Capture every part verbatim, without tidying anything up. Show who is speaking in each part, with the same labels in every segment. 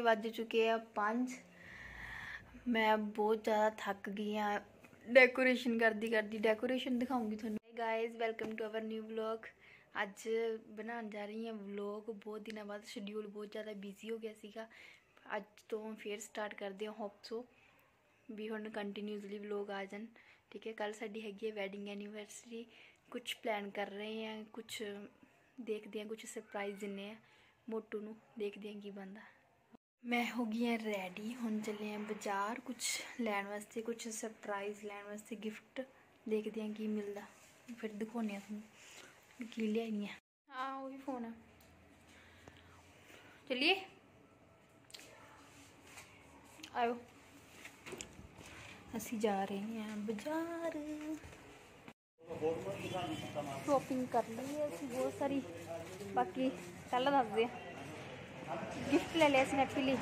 Speaker 1: बज चुके हैं पाँच। मैं बहुत ज़्यादा थक गई हाँ डेकोरेशन करती करती। डेकोरेशन दिखाऊंगी थोड़ा। Guys welcome to our new vlog. अज बनाने जा रही हैं व्लॉग। बहुत दिनों बाद शेड्यूल बहुत ज़्यादा बिजी हो गया सीगा। अज तो फिर स्टार्ट करते हैं। होप सो भी हुण कंटीन्यूसली व्लॉग आ जान। ठीक है। कल साडी हैगी है वैडिंग एनिवर्सरी। कुछ प्लान कर रहे हैं, कुछ देखते हैं, कुछ सरप्राइज दिने हैं मोटू नू। देखते हैं की बनता। मैं हो गई हाँ रेडी। हुण चले हैं बाजार कुछ लैन वास्ते, कुछ सरप्राइज लैन वास्ते, गिफ्ट। देखते हैं की मिलता, फिर दिखाने तुहानूं की लियाई है। हाँ वही फोन है। चलिए आयो। असी जा रहे हैं बाजार। शॉपिंग कर ली है असी बहुत सारी। बाकी कल दसदे गिफ्ट ले लिया स्नैपी लिए।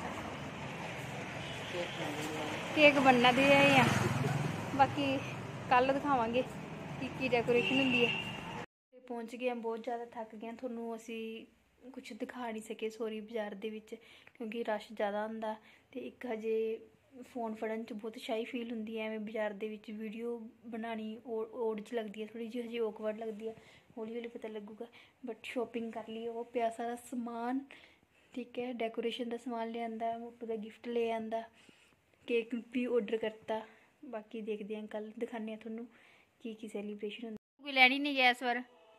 Speaker 1: केक बनना दे रहे हैं। बाकी कल दिखावांगे की की डेकोरेशन होंदी है। पहुंच गए हैं, बहुत ज़्यादा थक गए। थोनू असी कुछ दिखा नहीं सके सॉरी बाजार दे विच, क्योंकि रश ज़्यादा होंदा ते एक हजे फोन फड़न च बहुत शाही फील होंदी है। एवें बाजार दे विच वीडियो बनानी ओड़ च लगती है, थोड़ी जी हजे ऑकवर्ड लगती है। हौली हौली पता लगूगा। बट शॉपिंग कर ली। वो पिया सारा समान। ठीक है। डेकोरेशन का समान ले आंदा, मोटू का गिफ्ट ले आंदा, केक भी ऑर्डर करता। बाकी देखते हैं कल दिखाने हैं थोनू की की सैलीब्रेशन होंदी। कोई लैनी नहीं गया इस बार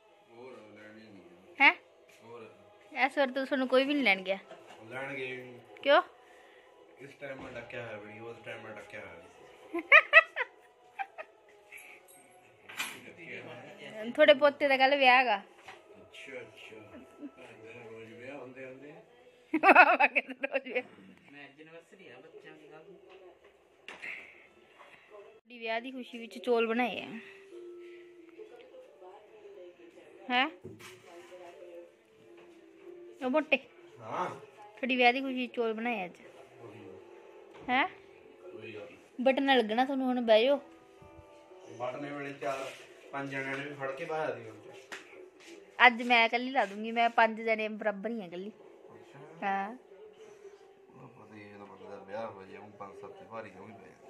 Speaker 1: है। इस बार तो थोनू कोई भी नहीं लैन गया। क्यों?
Speaker 2: इस टाइम में डक्या है बड़ी, उस टाइम में डक्या है।
Speaker 1: थोड़े पोते दा कल ब्याह गा।
Speaker 2: अच्छा अच्छा रोज ब्याह होंदे होंदे
Speaker 1: बाबा के रोज ब्याह। मैं एनिवर्सरी है बच्चों की कल। दी ब्याह दी खुशी विच चौल बनाए हैं हैं ओ मोटे।
Speaker 2: हां
Speaker 1: थोड़ी ब्याह दी खुशी चौल बनाए अज हैं। बटन लगना थोनू हुण बह जाओ।
Speaker 2: बटने वेले चार पांच जने ने भी फड़ के बाहर दी होंदे।
Speaker 1: अज मैं कल्ली ला दूंगी। मैं पांच जने बराबर ही है कल्ली। हां
Speaker 2: ओ पता ये तो बंदा ब्याह हो जाए पांच सत्त भारी क्यों नहीं पे।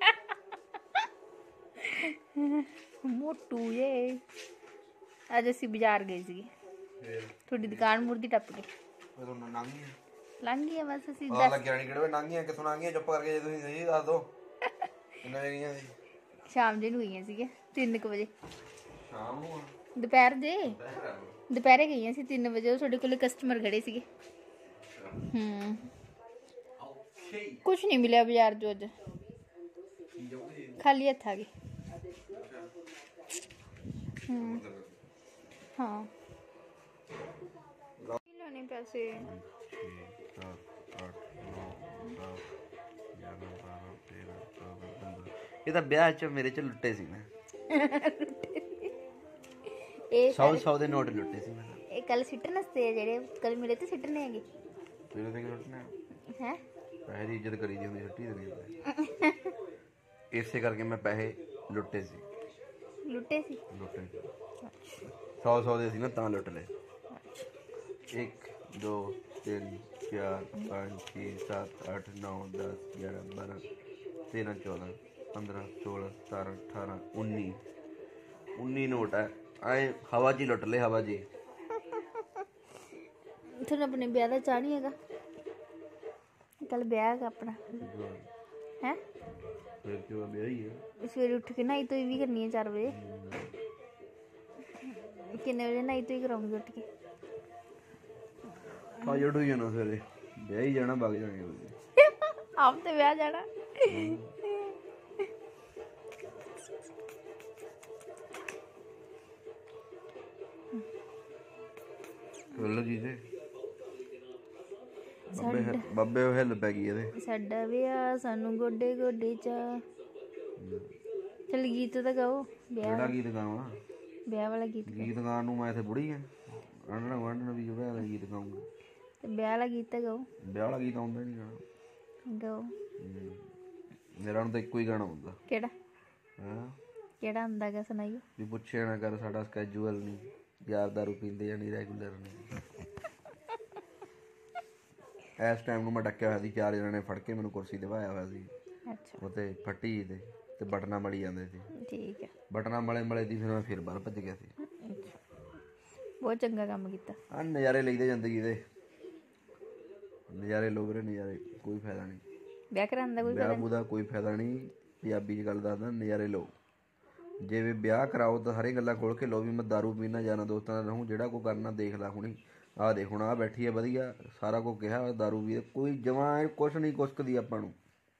Speaker 1: मोटू ये अज असी बाजार गए सी। थोड़ी दुकान मुर्दी टप के
Speaker 2: तो नांगी
Speaker 1: लंघ गई बस। असी
Speaker 2: पता लग गया नहीं किहड़े नांगी किथों नांगी। चुप करके जे तुसीं सही दस दो किन्ने वजे गईयां सी।
Speaker 1: शाम जे नूं गईयां सीगे तीन बजे।
Speaker 2: शाम नूं
Speaker 1: दोपहर जे दोपहरे गईयां सी तीन बजे। तुहाडे कोल कस्टमर खड़े सीगे। हम्म कुछ नहीं मिलिया बाजार जो अज। खाली हथ आ गए। हाँ लेने पैसे।
Speaker 2: ये तो ब्याह च मेरे च लुट्टे सी मैं। सौ सौ दे नोट लुट्टे सी मैं।
Speaker 1: ਇਹ ਕੱਲ ਸਿੱਟਣ ਵਾਸਤੇ ਆ ਜਿਹੜੇ ਕੱਲ ਮੇਰੇ ਤੇ ਸਿੱਟਣੇ ਹੈਗੇ।
Speaker 2: ਤੇਰੇ ਤੇ ਲੁੱਟਣਾ
Speaker 1: ਹੈ।
Speaker 2: ਪੈਸੇ ਦੀ ਇੱਜ਼ਤ ਕਰੀ ਦੀ ਹੁੰਦੀ ਛੁੱਟੀ ਦੇ। ਇਸੇ ਕਰਕੇ ਮੈਂ ਪੈਸੇ ਲੁੱਟੇ ਸੀ।
Speaker 1: ਲੁੱਟੇ ਸੀ
Speaker 2: ਲੁੱਟੇ ਸੌ ਸੌ ਦੇ ਸੀ ਨਾ ਤਾਂ ਲੁੱਟ ਲਏ। ਇੱਕ ਦੋ ਤਿੰਨ ਚਾਰ ਪੰਜ ਛੇ ਸੱਤ ਅੱਠ ਨੌ ਦਸ ਗਿਆਰਾਂ ਬਾਰਾਂ ਤੇਰਾਂ ਚੌਦਾਂ ਪੰਦਰਾਂ ਸੋਲਾਂ ਸਤਾਰਾਂ ਅਠਾਰਾਂ ਉੱਨੀ ਉੱਨੀ ਨੋਟ ਹੈ। ਆਏ ਹਵਾ 'ਚ ਹੀ ਲੁੱਟ ਲਏ ਹਵਾ 'ਚ ਹੀ।
Speaker 1: ਤੁਹਾਨੂੰ ਆਪਣੇ ਵਿਆਹ ਦਾ ਚਾਹ ਨਹੀਂ ਹੈਗਾ? ਕੱਲ ਵਿਆਹ ਹੈਗਾ ਆਪਣਾ ਹੈ।
Speaker 2: ਫਿਰ ਕਿਉਂ ਵਿਆਹ ਹੀ ਹੈ।
Speaker 1: ਸਵੇਰੇ ਉੱਠ ਕੇ ਨਹਾਈ ਧੋਈ ਵੀ ਕਰਨੀ ਹੈ ਚਾਰ ਵਜੇ। ਕਿੰਨੇ ਵਜੇ ਨਹਾਈ ਧੋਈ ਕਰਾਉਂਗੀ ਉੱਠ ਕੇ?
Speaker 2: ਪੰਜ ਉੱਠ ਜਾਣਾ ਸਵੇਰੇ ਵਿਆਹ ਹੀ ਜਾਣਾ ਵਗ ਜਾਣੇ।
Speaker 1: ਆਪ ਤੇ ਵਿਆਹ ਜਾਣਾ।
Speaker 2: ਲੋ ਜੀ ਤੇ ਬਾਬੇ ਬਾਬੇ ਉਹ ਹਿੱਲ ਪੈ ਗਈ ਇਹਦੇ।
Speaker 1: ਸਾਡਾ ਵਿਆਹ ਸਾਨੂੰ ਗੋਡੇ ਗੋਡੇ ਚਾ। ਚਲ ਗੀਤ ਤਾਂ ਗਾਓ।
Speaker 2: ਕਿਹੜਾ ਗੀਤ ਗਾਵਾਂ?
Speaker 1: ਵਿਆਹ ਵਾਲਾ ਗੀਤ।
Speaker 2: ਗੀਤ ਗਾਉਣ ਨੂੰ ਮੈਂ ਇੱਥੇ ਬੁੜੀ ਆ। ਆਂਢਣਾ ਗੁਆਂਢਣਾ ਵੀ ਵਿਆਹ ਦਾ ਗੀਤ ਗਾਊਂਗਾ।
Speaker 1: ਤੇ ਵਿਆਹ ਵਾਲਾ ਗੀਤ ਤਾਂ ਗਾਓ।
Speaker 2: ਵਿਆਹ ਵਾਲਾ ਗੀਤ ਆਉਂਦਾ ਨਹੀਂ ਗਾਣਾ।
Speaker 1: ਗਾਓ।
Speaker 2: ਮੇਰਾ ਹੁਣ ਤਾਂ ਇੱਕੋ ਹੀ ਗਾਣਾ ਹੁੰਦਾ।
Speaker 1: ਕਿਹੜਾ?
Speaker 2: ਹਾਂ
Speaker 1: ਕਿਹੜਾ ਹੁੰਦਾ ਗਾ ਸੁਣਾਈਓ।
Speaker 2: ਵੀ ਪੁੱਛਿਆ ਨਾ ਕਰ ਸਾਡਾ ਸਕੈਜੂਅਲ ਨਹੀਂ। ਯਾਰ ਦਾਰੂ ਪੀਂਦੇ ਜਾਂ ਨਹੀਂ ਰੈਗੂਲਰ ਨਹੀਂ। इस टाइम ਨੂੰ ਮੈਂ ਡੱਕਿਆ ਹੋਇਆ ਸੀ, ਚਾਰ ਜਣਾਂ ਨੇ ਫੜ ਕੇ ਮੈਨੂੰ ਕੁਰਸੀ ਤੇ ਵਾਇਆ ਹੋਇਆ ਸੀ।
Speaker 1: ਅੱਛਾ
Speaker 2: ਉੱਤੇ ਫੱਟੀ ਤੇ ਤੇ ਬਟਨਾ ਮਲੀ ਜਾਂਦੇ ਸੀ।
Speaker 1: ਠੀਕ ਹੈ।
Speaker 2: ਬਟਨਾ ਮਲੇ ਮਲੇ ਦੀ ਫਿਰ ਮੈਂ ਫਿਰ ਬਾਹਰ ਭੱਜ ਗਿਆ ਸੀ।
Speaker 1: ਬਹੁਤ ਚੰਗਾ ਕੰਮ ਕੀਤਾ।
Speaker 2: ਆ ਨਜ਼ਾਰੇ ਲਈਦੇ ਜ਼ਿੰਦਗੀ ਦੇ, ਨਜ਼ਾਰੇ ਲਓ ਵੀਰੇ ਨਜ਼ਾਰੇ, ਕੋਈ ਫਾਇਦਾ ਨਹੀਂ
Speaker 1: ਵਿਆਹ ਕਰਾਉਣ ਦਾ। ਕੋਈ
Speaker 2: ਵਿਆਹ ਬੂ ਦਾ ਕੋਈ ਫਾਇਦਾ ਨਹੀਂ। ਪੰਜਾਬੀ 'ਚ ਗੱਲ ਦੱਸਦਾ, ਨਜ਼ਾਰੇ ਲਓ। ਜੇ ਵੀ ਵਿਆਹ ਕਰਾਓ ਤਾਂ ਸਾਰੀਆਂ ਗੱਲਾਂ ਖੋਲ੍ਹ ਕੇ ਲਓ ਵੀ ਮੈਂ ਦਾਰੂ ਪੀਣਾ ਜਾਣਾ ਦੋਸਤਾਂ ਨਾਲ ਰਹੂੰ, ਜਿਹੜਾ ਕੋਈ ਕਰਨਾ ਦੇਖ ਲਾ। ਹੁਣੀ ਆਹ ਦੇਖ ਹੁਣ ਆਹ ਬੈਠੀ ਹੈ ਵਧੀਆ, ਸਾਰਾ ਕੁਝ ਕਿਹਾ, ਦਾਰੂ ਵੀ ਕੋਈ ਜਮਾਂ ਕੁਛ ਨਹੀਂ ਕੁਸਕਦੀ ਆਪਾਂ ਨੂੰ।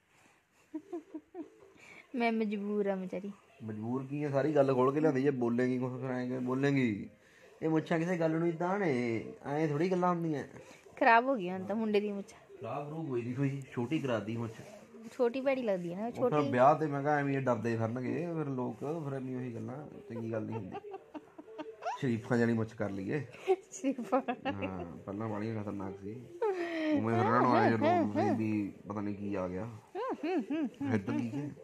Speaker 1: ਮੈਂ ਮਜਬੂਰ ਆ ਵਿਚਾਰੀ।
Speaker 2: ਮਜਬੂਰ ਕੀ ਹੈ, ਸਾਰੀ ਗੱਲ ਖੋਲ੍ਹ ਕੇ ਲਿਆਂਦੀ। ਜੇ ਬੋਲੇਗੀ ਕੁਛ ਫਿਰ ਐਂ ਬੋਲੇਗੀ, ਇਹ ਮੁੱਛਾਂ ਕਿਸੇ ਗੱਲ ਨੂੰ ਇੱਦਾਂ ਨੇ, ਐਂ ਥੋੜ੍ਹੀ ਗੱਲਾਂ ਹੁੰਦੀਆਂ।
Speaker 1: ਖਰਾਬ ਹੋ ਗਈਆਂ ਹੁਣ ਤਾਂ ਮੁੰਡੇ ਦੀ ਮੁੱਛ।
Speaker 2: ਖਰਾਬ ਖਰੂਬ ਹੋਈ ਦੀ ਕੋਈ ਛੋਟੀ ਕਰਾਦੀ ਮੁੱਛ,
Speaker 1: ਛੋਟੀ ਭੈੜੀ ਲੱਗਦੀ ਹੈ ਨਾ ਛੋਟੀ।
Speaker 2: ਵਿਆਹ ਤੇ ਮੈਂ ਕਿਹਾ ਐਵੇਂ ਡਰਦੇ ਫਿਰਨਗੇ ਫਿਰ ਲੋਕ, ਫਿਰ ਐਵੇਂ ਉਹੀ ਗੱਲਾਂ, ਚੰਗੀ ਗੱਲ ਨਹੀਂ ਹੁੰਦੀ। ਸ਼ਰੀਫਾਂ ਜਾਨੀ ਮੁੱਛ ਕਰ ਲਈਏ। ਹਾਂ ਪਹਿਲਾਂ ਵਾਲੀਆਂ ਖਤਰਨਾਕ ਸੀ, ਉਵੇਂ ਫਿਰ ਉਹਨਾਂ ਨੂੰ ਆਏ ਲੋਕ ਵੀ ਪਤਾ ਨਹੀਂ ਕੀ ਆ ਗਿਆ ਇੱਧਰ ਕੀ ਹੈ।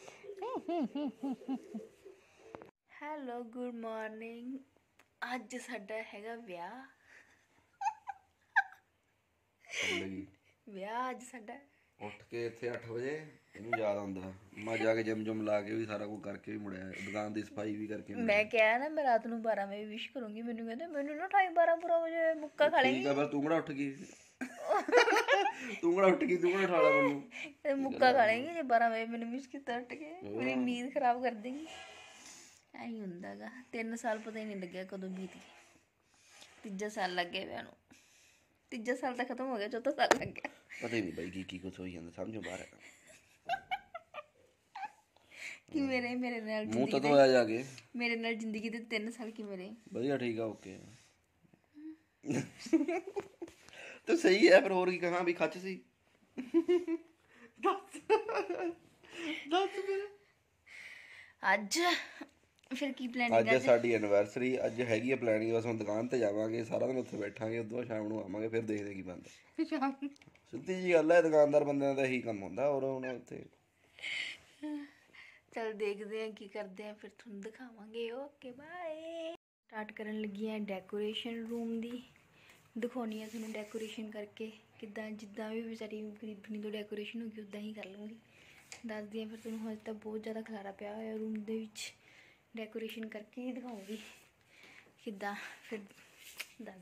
Speaker 1: Hello good morning. ਅੱਜ ਸਾਡਾ ਹੈਗਾ ਵਿਆਹ। ਵਿਆਹ ਅੱਜ ਸਾਡਾ।
Speaker 2: ਉੱਠ ਕੇ ਇੱਥੇ ਅੱਠ ਵਜੇ ਇਹਨੂੰ ਯਾਦ ਆਉਂਦਾ, ਮੈਂ ਜਾ ਕੇ ਜਿਮ ਜੁਮ ਲਾ ਕੇ ਵੀ ਸਾਰਾ ਕੁਝ ਕਰਕੇ ਵੀ ਮੁੜਿਆ, ਦੁਕਾਨ ਦੀ ਸਫਾਈ ਵੀ ਕਰਕੇ।
Speaker 1: ਮੈਂ ਕਿਹਾ ਨਾ ਮੈਂ ਰਾਤ ਨੂੰ ਬਾਰਾਂ ਵਜੇ ਵਿਸ਼ ਕਰੂੰਗੀ, ਮੈਨੂੰ ਕਹਿੰਦੇ ਮੈਨੂੰ ਨਾ ਢਾਈ ਬਾਰਾਂ ਪੂਰਾ ਵਜੇ ਮੁੱਕਾ ਖਾ ਲੇਗੀ।
Speaker 2: ਠੀਕ ਆ ਫਿਰ ਤੂੰ ਕਿਹੜਾ ਉੱਠ ਗਈ, ਤੂੰ ਕਿਹੜਾ ਉੱਠ ਗਈ, ਤੂੰ ਕਿਹੜਾ ਉਠਾ ਲਿਆ ਮੈਨੂੰ।
Speaker 1: ਮੁੱਕਾ ਖਾ ਲੇਗੀ ਜੇ ਬਾਰਾਂ ਵਜੇ ਮੈਨੂੰ ਵਿਸ਼ ਕੀਤਾ ਉੱਠ ਕੇ, ਮੇਰੀ ਨੀਂਦ ਖਰਾਬ ਕਰ ਦੇਗੀ। ਐਂ ਹੀ ਹੁੰਦਾ ਗਾ। ਤਿੰਨ ਸਾਲ ਪਤਾ ਹੀ ਨਹੀਂ ਲੱਗਿਆ ਕਦੋਂ ਬੀਤ ਗਏ। ਤੀਜਾ ਸਾਲ ਲੱਗ ਗਿਆ ਵਿਆਹ ਨੂੰ। ਤੀਜਾ ਸਾਲ ਤਾਂ ਖਤਮ ਹੋ ਗਿਆ, ਚੌਥਾ ਸਾਲ ਲੱਗ ਗਿਆ।
Speaker 2: ਪਤਾ ਹੀ ਨਹੀਂ ਬਾਈ ਕੀ ਕੀ ਕੁਛ ਹੋਈ ਜਾਂਦਾ, ਸਮਝੋ ਬਾਹਰ ਹੈ
Speaker 1: ਕਿ ਮੇਰੇ ਮੇਰੇ ਨਾਲ
Speaker 2: ਮੂੰਹ ਤਾਂ ਧੋਇਆ ਜਾ ਕੇ।
Speaker 1: ਮੇਰੇ ਨਾਲ ਜ਼ਿੰਦਗੀ ਦੇ ਤਿੰਨ ਸਾਲ ਕਿ ਮੇਰੇ
Speaker 2: ਵਧੀਆ ਠੀਕ ਆ ਓਕੇ ਤੇ ਸਹੀ ਹੈ। ਫਿਰ ਹੋਰ ਕੀ ਕਹਾਂ ਵੀ ਖੱਚ ਸੀ। ਦੱਸ ਦੱਸ ਫਿਰ
Speaker 1: ਅੱਜ ਫਿਰ ਕੀ ਪਲਾਨਿੰਗ?
Speaker 2: ਅੱਜ ਸਾਡੀ ਐਨਵਰਸਰੀ, ਅੱਜ ਹੈਗੀ ਆ ਪਲਾਨਿੰਗ। ਬਸ ਹੁਣ ਦੁਕਾਨ ਤੇ ਜਾਵਾਂਗੇ, ਸਾਰਾ ਦਿਨ ਉੱਥੇ ਬੈਠਾਂਗੇ, ਉਦੋਂ ਸ਼ਾਮ ਨੂੰ ਆਵਾਂਗੇ, ਫਿਰ ਦੇਖਦੇ ਕੀ ਬਣਦਾ। ਸਿੱਧੀ ਜੀ ਗੱਲ ਹੈ, ਦੁਕਾਨਦਾਰ ਬੰਦਿਆਂ ਦਾ ਇਹੀ ਕੰਮ ਹੁੰਦਾ। ਔਰ ਹੁਣ ਉੱਥੇ
Speaker 1: ਚਲ ਦੇਖਦੇ ਆ ਕੀ ਕਰਦੇ ਆ, ਫਿਰ ਤੁਹਾਨੂੰ ਦਿਖਾਵਾਂਗੇ। Okay bye. ਸਟਾਰਟ ਕਰਨ ਲੱਗੀ ਆ ਡੈਕੋਰੇਸ਼ਨ ਰੂਮ ਦੀ। ਦਿਖਾਉਣੀ ਆ ਤੁਹਾਨੂੰ ਡੈਕੋਰੇਸ਼ਨ ਕਰਕੇ ਕਿੱਦਾਂ, ਜਿੱਦਾਂ ਵੀ ਵਿਚਾਰੀ ਗਰੀਬਣੀ ਤੋਂ ਡੈਕੋਰੇਸ਼ਨ ਹੋ ਗਈ ਉੱਦਾਂ ਹੀ ਕਰ ਲੂੰਗੀ। ਦੱਸਦੀ ਆ ਫਿਰ ਤੁਹਾਨੂੰ। ਹਜੇ ਤਾਂ ਬਹੁਤ ਜ਼ਿਆਦਾ ਖਲਾਰਾ ਪਿਆ ਹੋਇਆ ਰੂਮ ਦੇ ਵਿੱਚ, ਡੈਕੋਰੇਸ਼ਨ ਕਰਕੇ ਹੀ ਦਿਖਾਉਂਗੀ ਕਿੱਦਾਂ। ਫਿਰ ਦੱਸ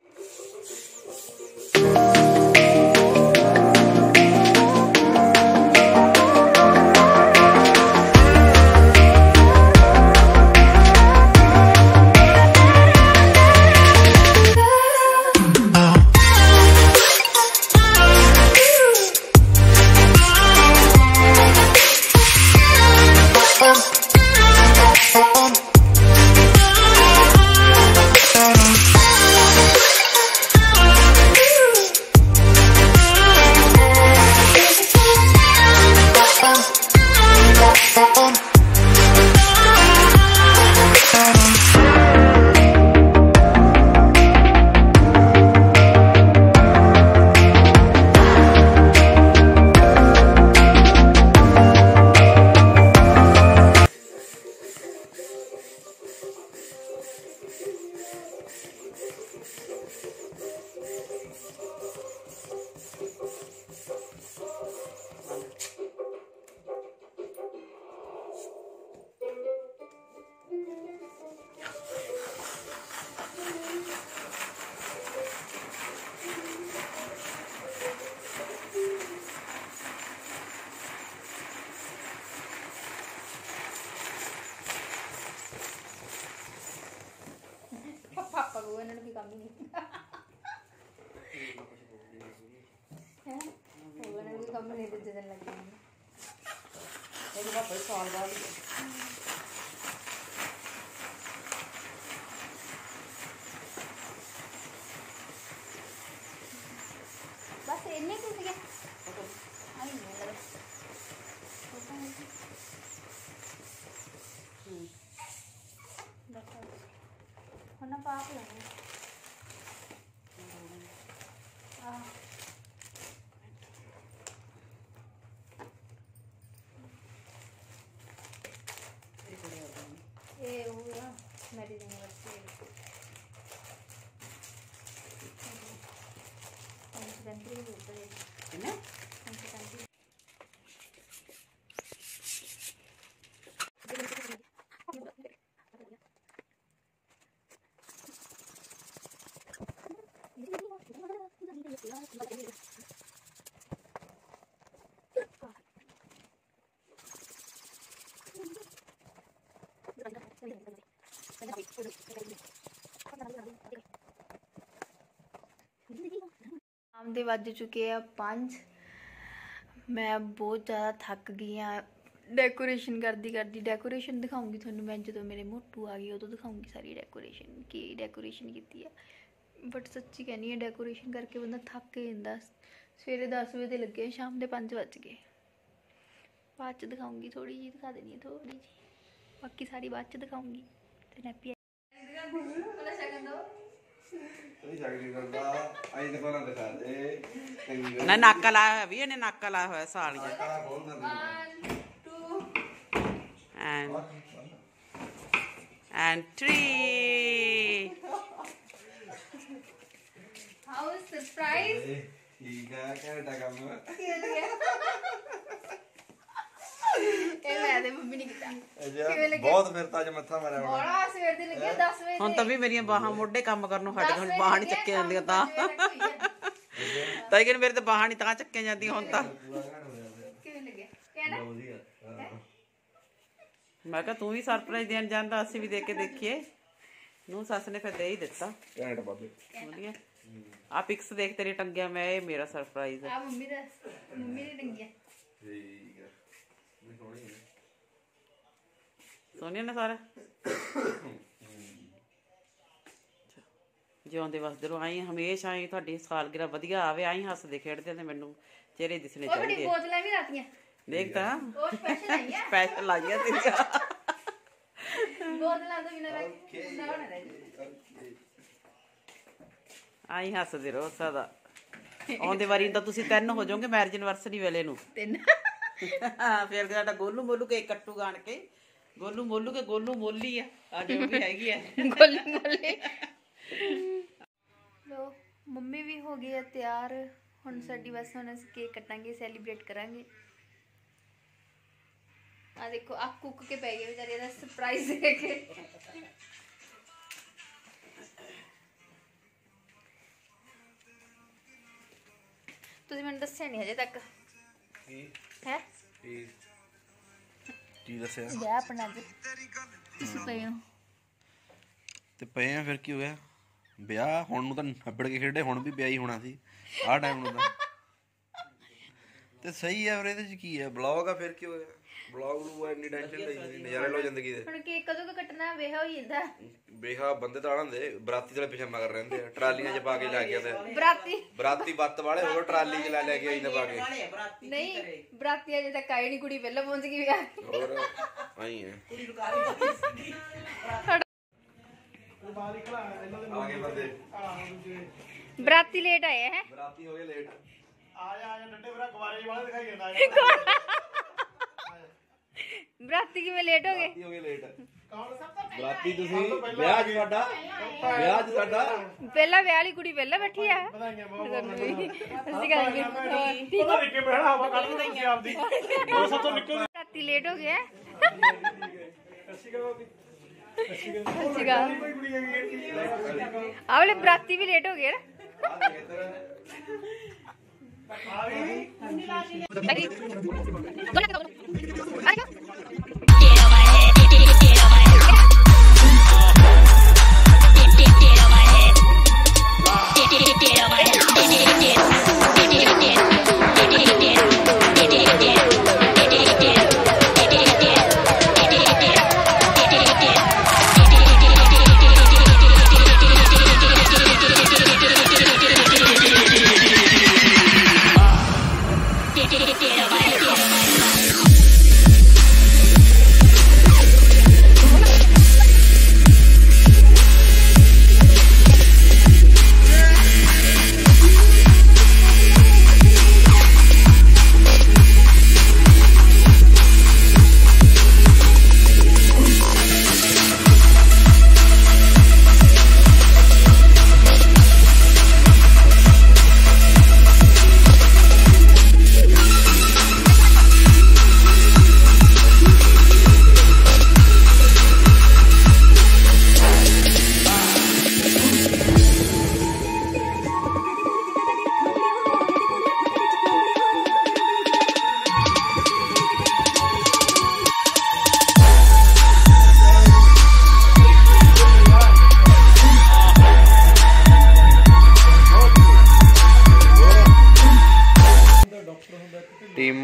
Speaker 1: ਇਹਨਾਂ ਨੂੰ ਵੀ ਕੰਮ ਹੀ ਨਹੀਂ ਹੈ। ਉਹਨਾਂ ਨੂੰ ਵੀ ਕੰਮ ਨਹੀਂ ਦੂਜੇ ਦਿਨ ਲੱਗ ਜਾਂਦੇ। ਇਹਦੇ ਬਾਅਦ ਕੋਈ ਸਾਲ ਬਾਅਦ ਬਸ ਇੰਨੇ ਕੁ ਸੀਗੇ। ਆਈ ਨਹੀਂ ਲੱਗ ਹੁਣ ਨਾ ਪਾਪ ਲੈਣਾ ਆ। ਇਹ ਉਹ ਆ ਮੈਰਿਜ ਐਨਵਰਸਰੀ। शाम के वज चुके हैं पाँच। मैं बहुत ज़्यादा थक गई हाँ डेकोरेशन करती करती। डेकोरेशन दिखाऊंगी थोनों मैं जो मेरे मोटू आ गई उदों दिखाऊंगी सारी डेकोरेशन की डेकोरेशन की है। बट सच्ची कहनी है डेकोरेशन करके बंदा थक के जाता। सवेरे दस बजे लगे शाम के पाँच बज गए। बाद च दिखाऊंगी थोड़ी जी दिखा देनी है थोड़ी जी बाकी सारी बाद च दिखाऊंगी।
Speaker 3: ना नाका लाया है भी इन्हें नाका लाया हुआ सालियां and and three
Speaker 1: how surprise
Speaker 2: ठीक है क्या काम है
Speaker 1: ਇਹ ਮੈਂ ਤੇ ਮੰਮੀ ਨੇ ਕੀਤਾ
Speaker 2: ਬਹੁਤ ਫਿਰ ਤਾਂ ਅੱਜ ਮੱਥਾ ਮਾਰਿਆ ਹੁਣ
Speaker 1: ਬੜਾ ਸਵੇਰ ਦੇ ਲੱਗੇ ਦਸ ਵਜੇ
Speaker 3: ਹੁਣ ਤਾਂ ਵੀ ਮੇਰੀਆਂ ਬਾਹਾਂ ਮੋਢੇ ਕੰਮ ਕਰਨੋਂ ਹਟ ਗਏ। ਹੁਣ ਬਾਹਾਂ ਨਹੀਂ ਚੱਕੇ ਜਾਂਦੀਆਂ ਤਾਂ ਤਾਂ ਕਿ ਮੇਰੇ ਤੇ ਬਾਹਾਂ ਨਹੀਂ ਤਾਂ ਚੱਕੀਆਂ ਜਾਂਦੀਆਂ ਹੁਣ ਤਾਂ।
Speaker 1: ਕਿਵੇਂ ਲੱਗਿਆ ਕਹਿਣਾ
Speaker 3: ਮੈਂ ਕਿਹਾ ਤੂੰ ਵੀ ਸਰਪ੍ਰਾਈਜ਼ ਦੇਣ ਜਾਂਦਾ ਅਸੀਂ ਵੀ ਦੇ ਕੇ ਦੇਖੀਏ। ਨੂੰ ਸੱਸ ਨੇ ਫਿਰ ਦੇ ਹੀ ਦਿੱਤਾ।
Speaker 2: ਘੈਂਟ ਬਾਬੇ
Speaker 3: ਵਧੀਆ ਆ ਪਿਕਸ ਦੇਖ ਤੇਰੇ ਟੰਗਿਆ ਮੈਂ ਇਹ ਮੇਰਾ ਸਰਪ੍ਰਾਈਜ਼ ਹੈ।
Speaker 1: ਆ ਮੰਮੀ ਦਾ ਮੰਮੀ ਦੀ ਟੰਗਿਆ
Speaker 2: ਠੀਕ ਹੈ ਸੋਹਣੀ ਹੈ
Speaker 3: ਸੋਹਣੀਆਂ ਨੇ ਸਾਰਾ ਜਿਉਂਦੇ ਵਸਦੇ ਰਹੋ। ਆਈ ਹਮੇਸ਼ਾ ਆਈ ਤੁਹਾਡੀ ਸਾਲਗਿਰਾ ਵਧੀਆ ਆਵੇ ਆਈ ਹੱਸਦੇ ਖੇਡਦੇ ਤੇ ਮੈਨੂੰ ਚਿਹਰੇ ਦਿਸਣੇ
Speaker 1: ਉਹ ਬੜੀ
Speaker 3: ਚਾਹੀਦੇ।
Speaker 1: ਬੋਤਲਾਂ ਵੀ ਰਾਤੀਆਂ
Speaker 3: ਦੇਖ ਤਾਂ
Speaker 1: ਉਹ ਸਪੈਸ਼ਲ ਆਈ ਆ
Speaker 3: ਸਪੈਸ਼ਲ ਲਾਈਆਂ ਤੇਰੀਆਂ
Speaker 1: ਬੋਤਲਾਂ ਤੋਂ ਬਿਨਾਂ ਨਾ ਹੋਣਾ ਰਹਿ
Speaker 3: ਆਈ ਹੱਸਦੇ ਰਹੋ ਸਦਾ। ਆਉਂਦੇ ਵਾਰੀ ਤਾਂ ਤੁਸੀਂ ਤਿੰਨ ਹੋ ਜਾਓਗੇ ਮੈਰਿਜ ਐਨਵਰਸਰੀ ਵੇਲੇ ਨੂੰ
Speaker 1: ਤਿੰਨ
Speaker 3: ਫਿਰ ਸਾਡਾ ਗੋਲੂ ਮੋਲੂ ਕੇਕ ਕੱਟੂ ਗਾਣ ਕੇ ਗੋਲੂ ਮੋਲੂ ਕੇ ਗੋਲੂ ਮੋਲੀ ਆ ਅੱਜ ਉਹ ਵੀ ਹੈਗੀ ਆ
Speaker 1: ਗੋਲੀ ਮੋਲੀ। ਲੋ ਮੰਮੀ ਵੀ ਹੋ ਗਈ ਹੈ ਤਿਆਰ। ਹੁਣ ਸਾਡੀ ਬਸ ਹੁਣ ਅਸੀਂ ਕੇਕ ਕੱਟਾਂਗੇ ਸੈਲੀਬ੍ਰੇਟ ਕਰਾਂਗੇ। ਆ ਦੇਖੋ ਆ ਕੁੱਕ ਕੇ ਪੈ ਗਏ ਵਿਚਾਰੇ ਦਾ ਸਰਪ੍ਰਾਈਜ਼ ਦੇ ਕੇ। ਤੁਸੀਂ ਮੈਨੂੰ ਦੱਸਿਆ ਨਹੀਂ ਹਜੇ ਤੱਕ
Speaker 2: ਕੀ
Speaker 1: ਹੈ
Speaker 2: ਕੀ ਕੀ ਦੱਸਿਆ
Speaker 1: ਵਿਆਹ ਆਪਣਾ ਅੱਜ ਤੁਸੀਂ ਪਏ ਹੋ
Speaker 2: ਤੇ ਪਏ ਆ ਫਿਰ ਕੀ ਹੋ ਗਿਆ ਵਿਆਹ ਹੁਣ ਨੂੰ ਤਾਂ ਨੱਬੜ ਕੇ ਖੇਡੇ ਹੁਣ ਵੀ ਵਿਆਹ ਹੀ ਹੋਣਾ ਸੀ ਆਹ ਟਾਈਮ ਨੂੰ ਤਾਂ ਤੇ ਸਹੀ ਹੈ। ਫਿਰ ਇਹਦੇ ਚ ਕੀ ਹੈ ਬਲੌਗ ਆ ਫਿਰ ਕੀ ਹੋ ਗਿਆ ਬਲੌਗ ਨੂੰ ਇੰਨੀ ਟੈਨਸ਼ਨ ਲਈ ਨਜ਼ਾਰੇ ਲਓ ਜ਼ਿੰਦਗੀ ਦੇ।
Speaker 1: ਹੁਣ ਕੇਕ ਕਦੋਂ ਕ ਕੱਟਣਾ ਵੇਹਾ ਹੋ ਜਾਂਦਾ
Speaker 2: ਬੇਹਾ ਬੰਦੇ ਤਾਂ ਆਣਦੇ ਬਰਾਤੀ ਦੇ ਪਿੱਛੇ ਮਗਰ ਰਹਿੰਦੇ ਆ ਟਰਾਲੀਆਂ 'ਚ ਪਾ ਕੇ ਲੈ ਕੇ ਆਉਂਦੇ
Speaker 1: ਬਰਾਤੀ
Speaker 2: ਬਰਾਤੀ ਬੱਤ ਵਾਲੇ ਹੋਰ ਟਰਾਲੀ 'ਚ ਲੈ ਲੈ ਕੇ ਆਈ ਨਾ ਪਾ ਕੇ
Speaker 1: ਨਹੀਂ ਬਰਾਤੀ ਅਜੇ ਤੱਕ ਆਈ ਨਹੀਂ ਕੁੜੀ ਪਹਿਲਾਂ ਪਹੁੰਚ ਗਈ ਵਿਆਹ
Speaker 2: ਹੋਰ ਆਈ ਹੈ ਆਗੇ ਬੰਦੇ
Speaker 1: ਬਰਾਤੀ ਲੇਟ ਆਏ ਹੈ
Speaker 2: ਬਰਾਤੀ ਹੋ ਗਏ ਲੇਟ
Speaker 4: ਆ ਜਾ ਆ ਜਾ ਡੰਡੇ ਭਰਾ ਗਵਾਰੇ ਵਾਲੇ ਦਿਖਾਈ ਜਾਂਦਾ
Speaker 1: ਬਰਾਤੀ ਕਿਵੇਂ ਲੇਟ ਹੋ ਗਏ
Speaker 2: ਬਰਾਤੀ ਹੋ ਗਏ ਲੇਟ
Speaker 4: ਕੌਣ ਸਭ ਤੋਂ
Speaker 2: ਬਰਾਤੀ ਤੁਸੀਂ ਵਿਆਹ 'ਚ ਸਾਡਾ ਵਿਆਹ 'ਚ ਸਾਡਾ
Speaker 1: ਪਹਿਲਾਂ ਵਿਆਹ ਵਾਲੀ ਕੁੜੀ ਪਹਿਲਾਂ ਬੈਠੀ ਆ
Speaker 4: ਵਧਾਈਆਂ ਬਹੁਤ ਬਹੁਤ
Speaker 1: ਅਸੀਂ ਗੱਲ ਠੀਕ
Speaker 4: ਪਤਾ ਨਹੀਂ ਕਿ ਬਹਿਣਾ ਹਵਾ ਕੱਢ ਲਓ ਤੁਸੀਂ ਆਪਦੀ ਉਹ ਸਭ ਤੋਂ ਨਿਕਲ
Speaker 1: ਬਰਾਤੀ ਲੇਟ ਹੋ ਗਿਆ
Speaker 4: ਅੱਛੀ ਗੱਲ ਹੋਗੀ
Speaker 1: ਅੱਛੀ ਗੱਲ
Speaker 4: ਕੋਈ ਕੁੜੀ ਹੈਗੀ
Speaker 1: ਆ ਵਾਲੇ ਬਰਾਤੀ ਵੀ ਲੇਟ ਹੋ ਗਏ
Speaker 4: ਆ ਵੀ
Speaker 5: Get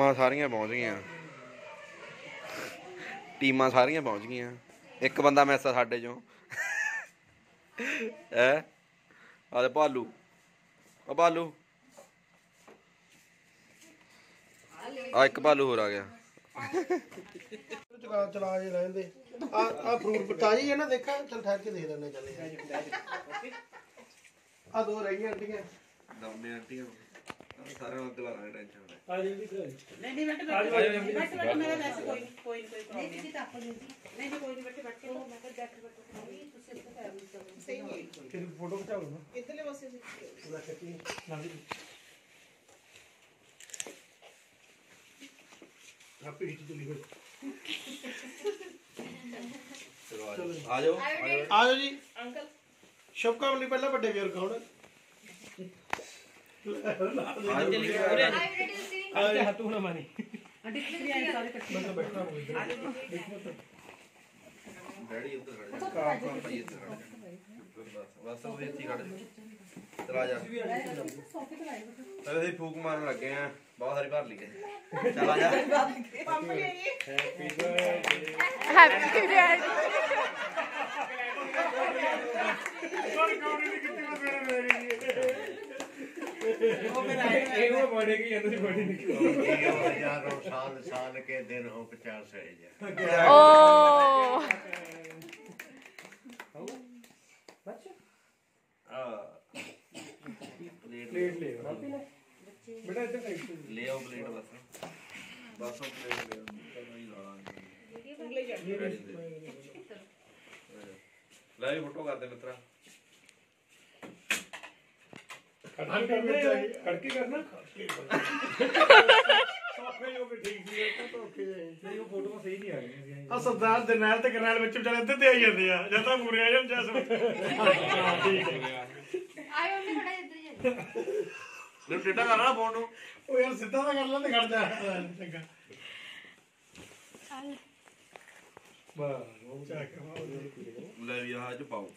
Speaker 2: ਟੀਮਾਂ ਸਾਰੀਆਂ ਪਹੁੰਚ ਗਈਆਂ ਟੀਮਾਂ ਸਾਰੀਆਂ ਪਹੁੰਚ ਗਈਆਂ ਇੱਕ ਬੰਦਾ ਮਿਸ ਆ ਸਾਡੇ ਚੋਂ ਹੈ ਆਲੇ ਭਾਲੂ ਆ ਭਾਲੂ ਆ ਇੱਕ ਭਾਲੂ ਹੋਰ ਆ ਗਿਆ
Speaker 5: ਚਲਾ ਚਲਾ ਜੇ ਰਹਿੰਦੇ ਆ ਆ ਫਰੂਟ ਤਾਜੀ ਹੈ ਨਾ ਦੇਖਾ ਚਲ ਠਹਿਰ ਕੇ ਦੇ ਲੈਣੇ ਚੱਲੇ ਆ ਦੋ ਰਹਿ ਗਈਆਂ ਆਂਟੀਆਂ
Speaker 2: ਦਮਨੇ ਆਂਟੀਆਂ ਸਾਰਿਆਂ ਨੂੰ ਦੁਬਾਰਾ ਟੈਨਸ਼ਨ ਲੈ
Speaker 3: ਨਹੀਂ ਨਹੀਂ ਬੈਠ ਬੈਠ ਬੈਠ ਬੈਠ ਮੇਰਾ ਵੈਸੇ ਕੋਈ ਨਹੀਂ ਕੋਈ ਕੋਈ ਪ੍ਰੋਬਲਮ ਨਹੀਂ ਨਹੀਂ ਨਹੀਂ ਕੋਈ ਨਹੀਂ ਬੈਠ ਬੈਠ ਕੇ ਮੈਂ ਕਰ ਬੈਠ ਬੈਠ ਤੁਸੀਂ ਇੱਥੇ ਕਰ ਲਓ ਸਹੀ ਹੈ
Speaker 5: ਫਿਰ ਫੋਟੋ ਖਿਚਾਓ ਨਾ
Speaker 3: ਇਧਰਲੇ ਪਾਸੇ
Speaker 5: ਪੂਰਾ ਚੱਕੀ ਨਾਲ ਦੀ ਆਪੇ ਹੀ ਚਲੀ ਗਈ
Speaker 2: ਚਲੋ ਆ ਜਾਓ
Speaker 5: ਆ ਜਾਓ ਜੀ ਅੰਕਲ ਸ਼ੁਭਕਾਮਨਾਵਾਂ ਪਹਿਲਾਂ ਵੱਡੇ ਵੀਰ ਕੌਣ
Speaker 4: ਹੱਥ ਹੋਣਾ ਮਾਨੀ
Speaker 2: ਡੈਡੀ ਉੱਧਰ ਖੜ ਜਾ ਕਾਰ ਕਾਰ ਭਾਈ ਇੱਧਰ ਖੜ ਜਾ ਬਸ ਉਹ ਇੱਥੇ ਖੜ ਜਾ ਚਲ ਆ ਜਾ ਅਸੀਂ ਫੂਕ ਮਾਰਨ ਲੱਗੇ ਆ ਬਹੁਤ ਸਾਰੀ ਭਰ ਲਈ ਹੈ ਚਲ ਆ ਜਾ
Speaker 3: ਪੰਪ ਲਿਆਈਏ
Speaker 1: ਹੈਪੀ ਡੈਡ
Speaker 6: साल साल के दिन हो पचास
Speaker 1: ओ
Speaker 2: प्लेट ले बेटा इधर ले आओ प्लेट बस बस वो प्लेट ले ले फोटो कर दे मित्रा
Speaker 5: खड़के करना ਆ ਸਰਦਾਰ ਦੇ ਨਾਲ ਤੇ ਕਰਨਾਲ ਵਿੱਚ ਵਿਚਾਰੇ ਇੱਥੇ ਤੇ ਆਈ ਜਾਂਦੇ ਆ ਜਾਂ ਤਾਂ ਮੂਰੇ ਆ ਜਾਣ ਜਾਂ ਹਾਂ ਠੀਕ ਹੈ
Speaker 1: ਆਇਓ ਨਹੀਂ ਖੜਾ ਇੱਧਰ ਜਾ
Speaker 2: ਲੈ ਟੇਟਾ ਕਰਨਾ ਫੋਨ ਨੂੰ
Speaker 5: ਉਹ ਯਾਰ ਸਿੱਧਾ ਤਾਂ ਕਰ ਲੈ ਤੇ ਖੜ ਜਾ ਚੰਗਾ ਵਾਹ ਉਹ ਚੱਕ
Speaker 2: ਲੈ ਵੀ ਆਹ ਚ ਪਾਓ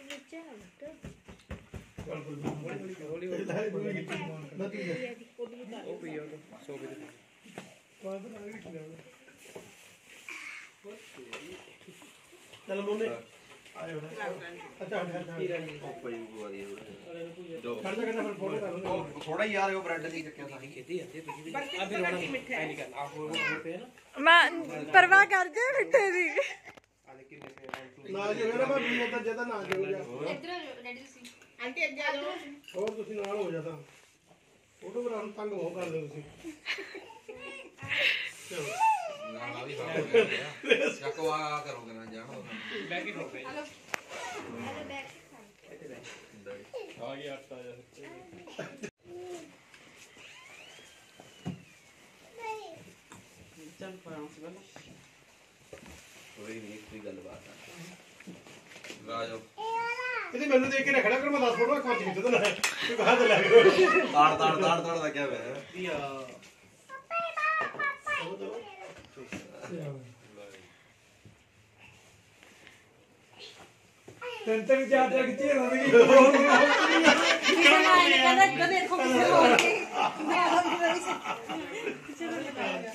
Speaker 5: चलो मोने आयो ना अच्छा अच्छा
Speaker 2: ਪਈ ਬੁਆਦੀ ਦੋ
Speaker 5: खड़ जा करना फिर फोटो कर लो
Speaker 2: ਉਹ ਥੋੜਾ ਹੀ ਯਾਰ ਉਹ ਬ੍ਰੈਡ ਦੀ ਚੱਕਿਆ ਸਾਰੀ ਖੇਤੀ ਆ ਤੇ ਤੁਸੀਂ
Speaker 3: ਆ ਫਿਰ ਰੋਣਾ ਨਹੀਂ ਕਰ ਆਪ ਉਹ ਹੋਤੇ ਹੈ ਨਾ
Speaker 1: ਮੈਂ ਪਰਵਾਹ ਕਰਦੇ ਮਿੱਠੇ ਦੀ
Speaker 5: ਨਾ ਜੋ ਹੈ ਨਾ ਮੈਂ ਵੀ ਤਾਂ ਜਦਾ ਨਾ ਜੋ ਜਾ
Speaker 1: ਇੱਧਰ ਰੈਡੀ ਤੁਸੀਂ
Speaker 3: ਆਂਟੀ ਅੱਗੇ ਆ ਜਾਓ
Speaker 5: ਹੋਰ ਤੁਸੀਂ ਨਾਲ ਹੋ ਜਾ ਤਾਂ ਫੋਟੋ ਬਣਾ ਨੂੰ ਤੰਗ ਹੋ ਕਰ ਦਿਓ ਤੁਸੀਂ ਚਲੋ
Speaker 2: ਨਾ ਵੀ ਖਾ ਚੱਕਵਾ ਕਰੋਗੇ ਨਾ ਜਾਣੋ
Speaker 3: ਬੈਕ ਹੀ ਠੋਕ
Speaker 1: ਹਲੋ ਹਲੋ ਬੈਕ
Speaker 4: ਆ ਗਿਆ ਆਟਾ ਯਾਰ
Speaker 3: ਚੱਲ ਫਰਾਂਸ ਵੱਲ
Speaker 2: ਕੋਈ ਨਹੀਂ ਕੋਈ ਗੱਲਬਾਤ ਆ ਆ ਜਾਓ
Speaker 5: ਇਹਦੇ ਮੈਨੂੰ ਦੇਖ ਕੇ ਨਾ ਖੜਾ ਕਰ ਮੈਂ ਦਸ ਫੋਟੋ ਖਿੱਚ ਕੇ ਤੇ ਨਾ ਤੂੰ ਕਹਾਂ ਤੇ ਲੱਗ ਗਿਆ
Speaker 2: ਤਾੜ ਤਾੜ ਤਾੜ ਤਾੜ ਲੱਗਿਆ ਹੋਇਆ
Speaker 5: ਕੀ ਆ
Speaker 4: ਤਿੰਨ ਤਿੰਨ ਚਾਰ ਚਾਰ ਕਿੱਥੇ ਰਹਿੰਦੀ
Speaker 3: ਕਹਿੰਦਾ ਕਦੇ ਦੇਖੋ ਕਿਸੇ ਹੋਰ ਕੇ ਮੈਂ ਆ ਗਈ ਚਲੋ ਲਗਾਇਆ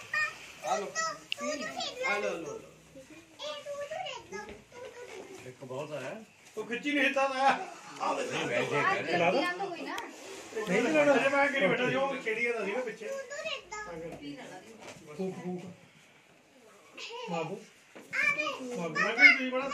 Speaker 4: ਇੱਕ ਬਹੁਤ ਆਇਆ
Speaker 5: ਉਹ ਖਿੱਚੀ ਨਹੀਂ ਹਿੱਤਾ ਦਾ ਆ ਵੇ
Speaker 1: ਰੰਗ ਹੋਈ ਨਾ
Speaker 5: ਨਹੀਂ ਲੈਣਾ ਜੇ ਮੈਂ ਕਿਹੜੀ ਬੈਠਾ ਜੋ ਕਿਹੜੀ ਦਾ ਸੀ ਨਾ ਪਿੱਛੇ ਫੂਕ ਫੂਕ ਮਾਬੂ ਮਾਬੂ ਮੈਂ ਕਿਹਾ ਜੀ ਬੜਾ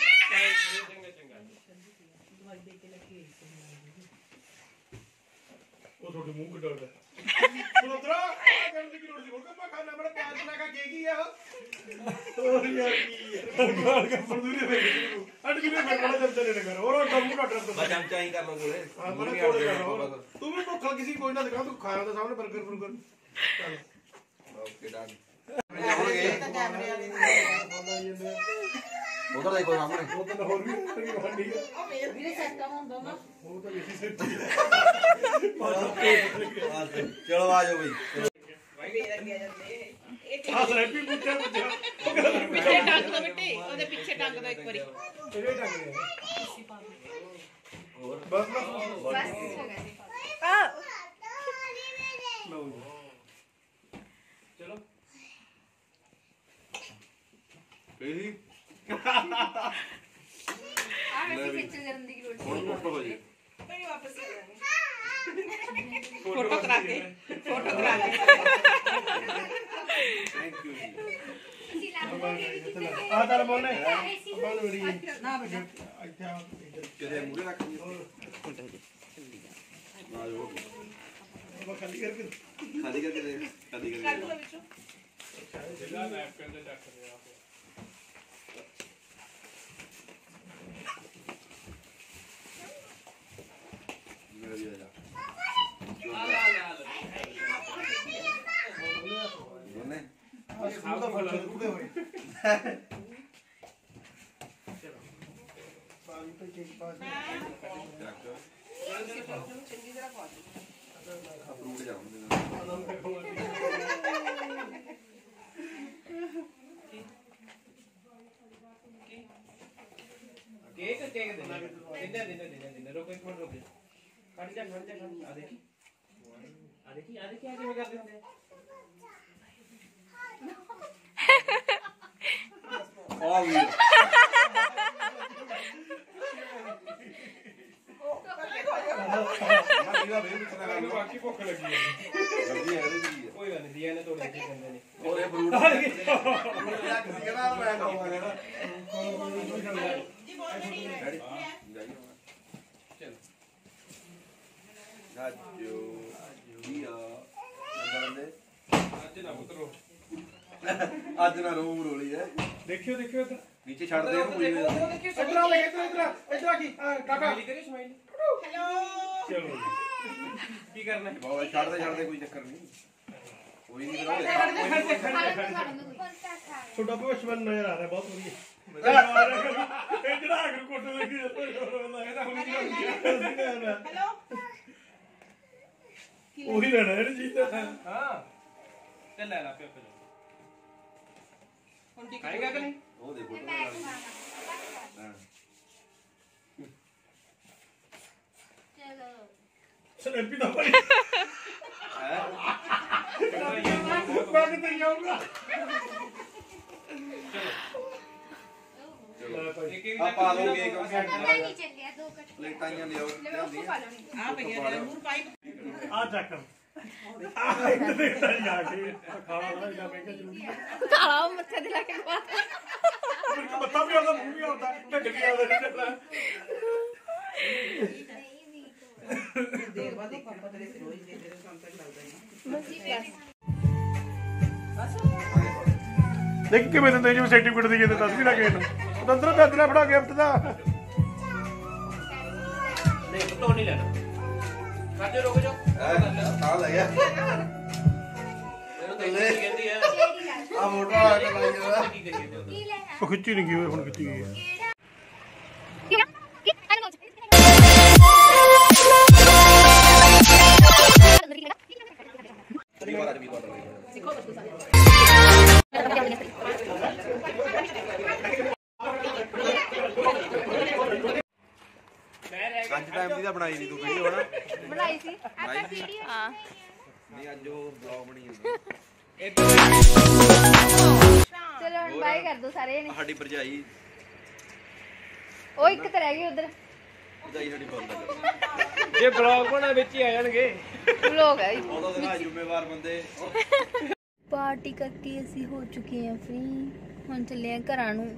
Speaker 5: ਉਹ ਤੁਹਾਡੇ ਮੂੰਹ ਕੱਢਦਾ ਸੁਣਦਰਾ ਕਰਨ ਦੀ ਲੋੜ ਸੀ ਹੋਰ ਕੰਮ ਖਾਣਾ ਬੜਾ ਪਿਆਰ ਨਾਲ ਕਾ ਕੇਗੀ ਆ ਹੋਰ ਯਾਰ ਕੀ ਯਾਰ ਕੱਪੜ ਦੂਰੇ ਵੇ ਅੱਡ ਕਿਵੇਂ ਮੈਂ ਬੜਾ ਚਮਚਾ ਲੈਣਾ ਕਰ ਹੋਰ ਕੰਮ ਕੱਢ ਰਿਹਾ
Speaker 2: ਮੈਂ ਚਮਚਾ ਹੀ ਕਰ ਲਓ ਕੋਲੇ
Speaker 5: ਹਾਂ ਮੈਂ ਕੋਲ ਕਰ ਰਹਾ ਤੂੰ ਵੀ ਭੁੱਖ ਲੱਗੀ ਸੀ ਕੋਈ ਨਾ ਦਿਖਾ ਤੂੰ ਖਾਣਾ ਦਾ ਸਾਹਮਣੇ 버ਗਰ 버ਗਰ ਚੱਲ
Speaker 2: ਓਕੇ ਡਨ
Speaker 3: ਇਹ ਤਾਂ ਕੈਮਰੇ ਵਾਲੇ ਨੇ
Speaker 2: ਉਧਰ ਦੇਖੋ ਸਾਹਮਣੇ
Speaker 5: ਉਹ ਤਾਂ ਹੋਰ ਵੀ ਕਰੀ ਬਣਦੀ ਆ
Speaker 3: ਉਹ ਮੇਰੇ ਵੀਰੇ ਸੈੱਟ ਹੁੰਦਾ ਨਾ
Speaker 5: ਉਹ ਤਾਂ ਇਸੇ ਸੱਚੀ
Speaker 2: ਚਲੋ ਆ ਜਾਓ ਬਈ
Speaker 3: ਭਾਈ ਵੀ ਲੱਗ ਜਾਂਦੇ ਇਹ
Speaker 5: ਆ ਸੈਪੀ ਪੁੱਛਿਆ ਪੁੱਛਿਆ
Speaker 3: ਪਿੱਛੇ ਟੰਗ ਦੋ ਬਿੱਟੇ ਉਹਦੇ ਪਿੱਛੇ ਟੰਗ ਦੋ ਇੱਕ ਵਾਰੀ
Speaker 5: ਇਹਦੇ ਟੰਗ ਗਿਆ ਹੋਰ ਬਸ ਬਸ
Speaker 1: ਆ
Speaker 5: ਲਓ
Speaker 2: ਇਹੀ
Speaker 1: ਆ ਵੈਸੇ ਖੇਚਲ ਕਰਨ ਦੀ ਲੋੜ
Speaker 2: ਹੁਣ ਫੋਟੋ ਹੋ ਜੇ
Speaker 3: ਨਹੀਂ ਵਾਪਸ ਆ ਜਾਣੀ ਫੋਟੋ ਕਰਾ ਕੇ ਫੋਟੋ ਕਰਾ ਕੇ
Speaker 2: ਥੈਂਕ ਯੂ ਜੀ
Speaker 5: ਆ ਤਾਂ ਬੋਲਨੇ ਬੋਲ ਬੜੀ
Speaker 3: ਨਾ ਬੇਟਾ
Speaker 5: ਇੱਥੇ ਆ
Speaker 2: ਕਿਤੇ ਮੂਰੇ ਰੱਖ ਦੀ ਨਾ ਜੋ
Speaker 5: ਉਹ ਖਾਲੀ ਕਰਕੇ
Speaker 2: ਖਾਲੀ ਕਰਕੇ ਦੇ ਖਾਲੀ
Speaker 3: ਕੱਢ
Speaker 2: ਕਰਕੇ
Speaker 3: ਲਓ ਵਿੱਚੋਂ
Speaker 5: ਜਿਹੜਾ ਨੈਪਕਿਨ ਤੇ ਚੱਕ ਰਿਹਾ
Speaker 2: ਮੇਰਾ ਵੀ ਆ ਜਾ ਦੋਨੇ
Speaker 5: ਸਕੂਲ ਦਾ ਫਲ ਚੁੱਕਦੇ ਹੋਏ ਪਾਣੀ ਤੇ ਕੇਕ ਪਾਸ
Speaker 3: ਚੰਗੀ ਤਰ੍ਹਾਂ ਪਾ ਦਿਓ
Speaker 2: ਫਰੂਟ ਜਾਉਂਦੇ ਨੇ
Speaker 7: केक केक दे दे दे दे दे दे रोको एक मिनट रुक खड़ जा खड़ जा आ देखी आ देखी आ देखी आगे में कर देते
Speaker 2: आ गया ना मेरा बेबी चला गया
Speaker 5: ਬਾਕੀ ਭੁੱਖ ਲੱਗੀ ਹੈ
Speaker 2: जल्दी है रे जी
Speaker 7: कोई गल नहीं दिया ने तोड़ के कहंदे ने
Speaker 2: और ये फ्रूट या किसी का मैं खाऊंगा ना
Speaker 3: ਜੀ ਬੋਲਣੀ ਹੈ
Speaker 2: डैडी जाइए
Speaker 7: चलो
Speaker 2: राजू जिया अंदर अंदर
Speaker 7: आज ना उतरो
Speaker 2: ਅੱਜ ਨਾ ਰੋਮ ਰੋਲੀ ਹੈ
Speaker 5: ਦੇਖਿਓ ਦੇਖਿਓ ਇੱਧਰ
Speaker 2: ਨੀਚੇ ਛੱਡ ਦੇ ਇਹਨੂੰ ਕੋਈ ਵੀ
Speaker 5: ਇੱਧਰ ਆ ਲੈ ਇੱਧਰ ਇੱਧਰ ਇੱਧਰ ਆ ਕੀ ਆ, ਕਾਕਾ
Speaker 7: स्माइली करिए स्माइली
Speaker 3: ਹੈਲੋ
Speaker 5: ਚਲੋ
Speaker 7: की करना है
Speaker 2: ਬਾਬਾ ਛੱਡ ਦੇ ਛੱਡ ਦੇ ਕੋਈ ਚੱਕਰ ਨਹੀਂ ਕੋਈ ਨਹੀਂ ਕਰਾਂਗੇ
Speaker 5: ਤੁਹਾਡਾ ਭਵਿਸ਼ਵਨ ਨਜ਼ਰ ਆ ਰਿਹਾ ਬਹੁਤ ਵਧੀਆ ਇਹ ਜਿਹੜਾ ਅਗਰ ਕੋਟ ਲੱਗੀ ਇਹਦਾ ਹੁਣ ਕੀ
Speaker 3: ਹੈਲੋ
Speaker 5: ਉਹੀ ਲੈਣਾ ਹੈ ਜੀ
Speaker 7: हां चल ले ला पे पे
Speaker 3: ਹੁਣ ਠੀਕ
Speaker 7: खाएगा कि नहीं
Speaker 2: ਉਹ ਦੇਖੋ ਹਾਂ
Speaker 5: ਸਲੈਪੀ ਦਾ ਭਾਈ ਮੈਂ ਕਿਤੇ ਜਾਊਂਗਾ
Speaker 7: एक एक
Speaker 2: ਆ ਪਾ ਦੋਗੇ ਕਿਉਂਕਿ
Speaker 1: ਨਹੀਂ ਚੱਲਿਆ ਦੋ ਕੱਟ
Speaker 2: ਪਲੇਟਾਂ ਲਿਆਓ ਲਿਆਉਂਦੀ
Speaker 3: ਆ ਭਈਆ ਦੇ ਨੂਰ ਪਾਈਪ
Speaker 5: ਆ ਚੱਕ ਆ ਇੱਥੇ ਤਾਂ ਜਾ ਕੇ ਖਾਣਾ ਨਾ ਜਾ ਮੈਂ ਕਿਹਾ ਜ਼ਰੂਰੀ ਹੈ
Speaker 1: ਕਾਲਾ ਮੱਥੇ ਤੇ ਲਾ ਕੇ ਪਾ
Speaker 5: ਮੇਰੇ ਮੱਥਾ ਵੀ ਆਉਂਦਾ ਮੂੰਹ ਵੀ ਆਉਂਦਾ ਢਿੱਡ ਵੀ ਆਉਂਦਾ
Speaker 3: ਦੇਰ ਬਾਅਦ ਇੱਕ ਪਾਪਾ ਤੇਰੇ ਤੇ ਰੋਈ ਦੇ ਤੇਰੇ ਕੰਮ ਤੱਕ ਲੱਗਦਾ ਹੀ
Speaker 5: ਦੇਖ ਕਿਵੇਂ ਦਿੰਦੇ ਜਿਵੇਂ ਸਰਟੀਫਿਕੇਟ ਦੇ ਜਿੰਦੇ ਦੱਸ ਵੀ ਲੱਗੇ ਇਹਨੂੰ ਤੰਦਰ ਦੱਸ ਲੈ ਫੜਾ ਗਿਫਟ ਦਾ
Speaker 7: नहीं तो नहीं लेना खाते रुक जाओ
Speaker 2: ਤਾਂ ਲੈ ਗਿਆ
Speaker 7: मेरे तो ये कहती है
Speaker 2: ਆ ਮੋਟਾ ਆ ਕੇ ਲਾਈ ਜਰਾ
Speaker 7: की करिए
Speaker 1: ਕੀ ਲੈਣਾ
Speaker 5: ਉਹ ਖਿੱਚੀ ਨਹੀਂ ਗਈ ਹੋਈ, ਹੁਣ ਖਿੱਚੀ ਗਈ ਹੈ
Speaker 1: ਕਿਹੜਾ ਕੀ ਅਰੇ
Speaker 2: ਤਰੀ ਵਾਰ ਅੱਜ ਵੀ ਕੋਟਰ ਲਈ ਅੱਜ ਟਾਈਮ ਦੀ ਤਾਂ ਬਣਾਈ ਨਹੀਂ ਤੂੰ ਵੀਡੀਓ ਹਣਾ
Speaker 1: ਬਣਾਈ ਸੀ ਆਪਾਂ ਵੀਡੀਓ ਹਾਂ
Speaker 2: ਨਹੀਂ ਅੱਜ ਉਹ ਬਲੌਗ ਬਣੀ ਜਾਂਦਾ
Speaker 1: ਚਲੋ ਹੁਣ ਬਾਏ ਕਰ ਦੋ ਸਾਰੇ ਜਣੇ
Speaker 2: ਸਾਡੀ ਭਰਜਾਈ
Speaker 1: ਉਹ ਇੱਕ ਤਾਂ ਰਹਿ ਗਈ ਉਧਰ
Speaker 2: ਭਰਜਾਈ ਸਾਡੀ ਬੰਦ ਕਰ
Speaker 7: ये ब्लॉग बना ਵਿੱਚ ਹੀ ਆ ਜਾਣਗੇ
Speaker 1: ਲੋਕ ਹੈ
Speaker 2: ਉਹਦਾ ਦਿਖਾ ਜ਼ਿੰਮੇਵਾਰ ਬੰਦੇ
Speaker 1: ਪਾਰਟੀ ਕਰਕੇ ਅਸੀਂ ਹੋ ਚੁੱਕੇ ਹਾਂ ਫ੍ਰੀ ਹੁਣ ਚੱਲੇ ਆ ਘਰਾਂ ਨੂੰ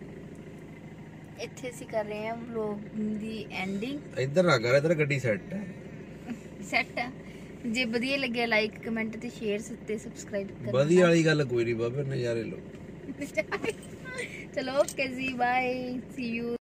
Speaker 1: ਇੱਥੇ ਅਸੀਂ ਕਰ ਰਹੇ ਹਾਂ ਵਲੌਗ ਦੀ ਐਂਡਿੰਗ
Speaker 2: ਇੱਧਰ ਨਾ ਕਰ ਇੱਧਰ ਗੱਡੀ ਸੈੱਟ ਹੈ
Speaker 1: ਸੈੱਟ ਜੇ ਵਧੀਆ ਲੱਗਿਆ ਲਾਈਕ ਕਮੈਂਟ ਤੇ ਸ਼ੇਅਰ ਤੇ ਸਬਸਕ੍ਰਾਈਬ ਕਰਨਾ
Speaker 2: ਵਧੀਆ ਵਾਲੀ ਗੱਲ ਕੋਈ ਨਹੀਂ ਬਾਬੇ ਨਜ਼ਾਰੇ ਲਓ
Speaker 1: ਚਲੋ ਓਕੇ ਜੀ ਬਾਏ ਸੀ ਯੂ